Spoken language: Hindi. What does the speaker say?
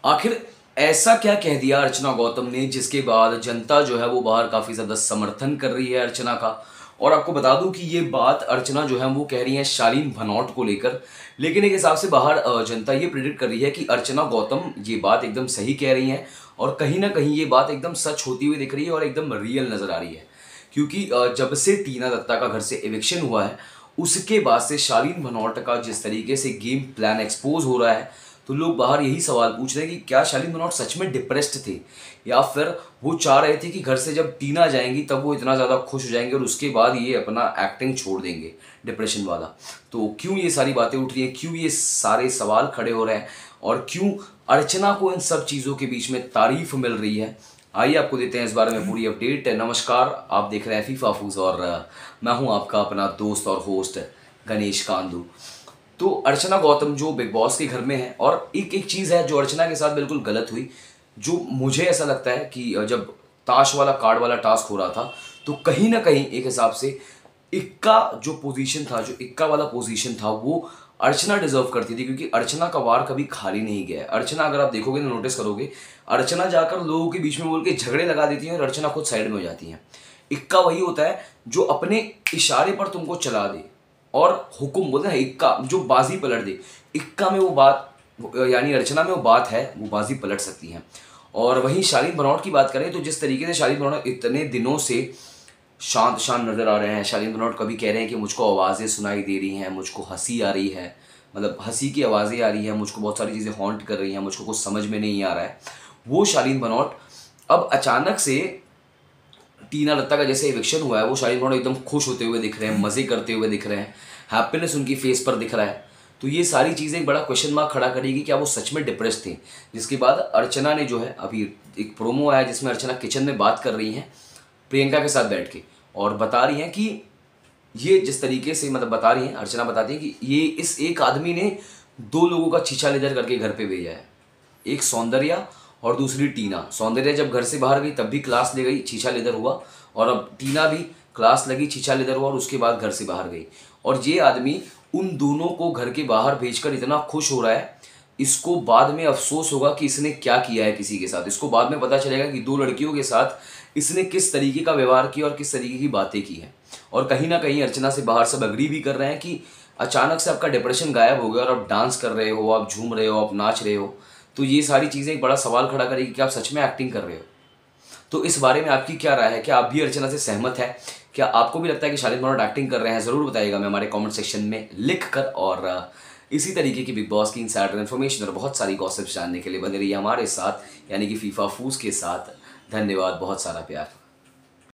आखिर ऐसा क्या कह दिया अर्चना गौतम ने जिसके बाद जनता जो है वो बाहर काफ़ी ज़्यादा समर्थन कर रही है अर्चना का। और आपको बता दूं कि ये बात अर्चना जो है वो कह रही है शालीन भनौट को लेकर, लेकिन एक हिसाब से बाहर जनता ये प्रेडिक्ट कर रही है कि अर्चना गौतम ये बात एकदम सही कह रही हैं और कहीं ना कहीं ये बात एकदम सच होती हुई दिख रही है और एकदम रियल नज़र आ रही है। क्योंकि जब से टीना दत्ता का घर से एविक्शन हुआ है उसके बाद से शालीन भनौट का जिस तरीके से गेम प्लान एक्सपोज हो रहा है, तो लोग बाहर यही सवाल पूछ रहे हैं कि क्या शालीन भनौट सच में डिप्रेस्ड थे या फिर वो चाह रहे थे कि घर से जब टीना जाएंगी तब वो इतना ज़्यादा खुश हो जाएंगे और उसके बाद ये अपना एक्टिंग छोड़ देंगे डिप्रेशन वाला। तो क्यों ये सारी बातें उठ रही हैं, क्यों ये सारे सवाल खड़े हो रहे हैं और क्यों अर्चना को इन सब चीज़ों के बीच में तारीफ मिल रही है, आइए आपको देते हैं इस बारे में पूरी अपडेट। नमस्कार, आप देख रहे हैं फीफा फूज और मैं हूं आपका अपना दोस्त और होस्ट गणेश कांदू। तो अर्चना गौतम जो बिग बॉस के घर में है और एक चीज़ है जो अर्चना के साथ बिल्कुल गलत हुई, जो मुझे ऐसा लगता है कि जब ताश वाला कार्ड वाला टास्क हो रहा था तो कहीं ना कहीं एक हिसाब से इक्का जो पोजीशन था, जो इक्का वाला पोजीशन था वो अर्चना डिजर्व करती थी, क्योंकि अर्चना का वार कभी खाली नहीं गया है। अर्चना अगर आप देखोगे ना, नोटिस करोगे, अर्चना जाकर लोगों के बीच में बोल के झगड़े लगा देती हैं और अर्चना खुद साइड में हो जाती हैं। इक्का वही होता है जो अपने इशारे पर तुमको चला दे और हुक्म बोलते हैं इक्का, जो बाजी पलट दे। इक्का में वो बात, यानी अर्चना में वो बात है, वो बाजी पलट सकती हैं। और वहीं शालीन भनौट की बात करें तो जिस तरीके से शालीन भनौट इतने दिनों से शांत शांत नज़र आ रहे हैं, शालीन भनौट कभी कह रहे हैं कि मुझको आवाज़ें सुनाई दे रही हैं, मुझको हंसी आ रही है, मतलब हंसी की आवाज़ें आ रही हैं, मुझको बहुत सारी चीज़ें हॉन्ट कर रही हैं, मुझको कुछ समझ में नहीं आ रहा है। वो शालीन भनौट अब अचानक से टीना दत्ता का जैसे इविक्शन हुआ है वो शालीन भनौट एकदम खुश होते हुए दिख रहे हैं, मज़े करते हुए दिख रहे हैं, हैप्पीनेस उनकी फेस पर दिख रहा है। तो ये सारी चीज़ें एक बड़ा क्वेश्चन मार्क खड़ा करेगी क्या वो सच में डिप्रेस थे। जिसके बाद अर्चना ने जो है, अभी एक प्रोमो आया जिसमें अर्चना किचन में बात कर रही हैं प्रियंका के साथ बैठ के और बता रही हैं कि ये जिस तरीके से, मतलब बता रही हैं, अर्चना बताती है कि ये इस एक आदमी ने 2 लोगों का छीछा लेदर करके घर पे भेजा है, एक सौंदर्या और दूसरी टीना। सौंदर्या जब घर से बाहर गई तब भी क्लास ले गई, छीछा लेदर हुआ, और अब टीना भी क्लास लगी, छीछा लेदर हुआ और उसके बाद घर से बाहर गई। और ये आदमी उन दोनों को घर के बाहर भेजकर इतना खुश हो रहा है, इसको बाद में अफसोस होगा कि इसने क्या किया है किसी के साथ। इसको बाद में पता चलेगा कि 2 लड़कियों के साथ इसने किस तरीके का व्यवहार किया और किस तरीके की बातें की हैं। और कहीं ना कहीं अर्चना से बाहर सब अग्री भी कर रहे हैं कि अचानक से आपका डिप्रेशन गायब हो गया और आप डांस कर रहे हो, आप झूम रहे हो, आप नाच रहे हो। तो ये सारी चीज़ें एक बड़ा सवाल खड़ा करेगी कि आप सच में एक्टिंग कर रहे हो। तो इस बारे में आपकी क्या राय है? क्या आप भी अर्चना से सहमत है? क्या आपको भी लगता है कि शालीन भनौट एक्टिंग कर रहे हैं? ज़रूर बताइएगा मैं हमारे कमेंट सेक्शन में लिख कर। और इसी तरीके की बिग बॉस की इनसाइडर इन्फॉर्मेशन और बहुत सारी गॉसिप्स जानने के लिए बने रहिए हमारे साथ, यानी कि फीफा फूज के साथ। धन्यवाद, बहुत सारा प्यार।